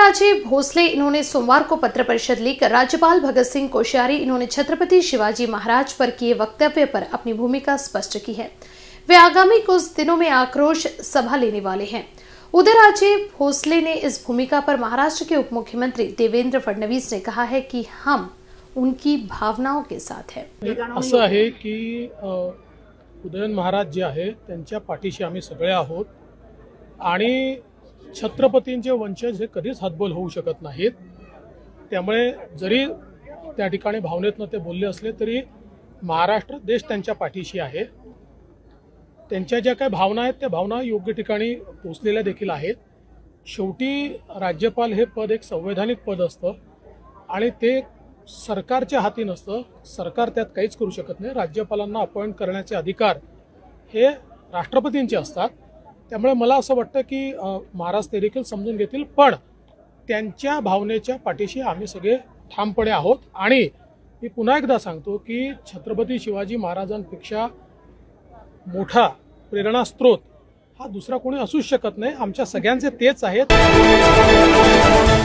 उदयराजे भोसले इन्होंने सोमवार को पत्र परिषद लेकर राज्यपाल भगत सिंह कोश्यारी इन्होंने छत्रपति शिवाजी महाराज पर किए वक्तव्य पर अपनी भूमिका स्पष्ट की है। वे आगामी कुछ दिनों में आक्रोश सभा लेने वाले हैं। उदयराजे भोसले ने इस भूमिका पर महाराष्ट्र के उप मुख्यमंत्री देवेंद्र फडणवीस ने कहा है कि हम उनकी भावनाओं के साथ हैं। असं आहे की उदयन महाराज जे आहे त्यांच्या पाठीशी आम्ही सगळे आहोत आणि छत्रपतींचे वंशज हे कधीच हातबल होऊ शकत नाहीत। त्यामुळे जरी त्या ठिकाणी भावनेतनं ते बोलले असले तरी महाराष्ट्र देश त्यांच्या पाठीशी आहे। त्यांच्या ज्या काही भावना आहेत त्या भावना योग्य ठिकाणी पोहोचलेल्या देखील आहेत। शेवटी राज्यपाल हे पद एक संवैधानिक पद असतं आणि ते सरकारच्या हाती नसतं। सरकार त्यात काहीच करू शकत नाही। राज्यपालांना अपॉइंट करण्याचे अधिकार हे राष्ट्रपतींचे असतात। त्यामुळे मला असं वाटतं की महाराज ते देखील समजून घेतील, पण त्यांच्या भावनेच्या पाठीशी आम्ही सगळे ठामपणे आहोत। आणि मी पुन्हा एकदा सांगतो की छत्रपती शिवाजी महाराजांपेक्षा मोठा प्रेरणास्त्रोत हा दुसरा कोणी असू शकत नाही। आमच्या सगळ्यांचे तेच आहेत।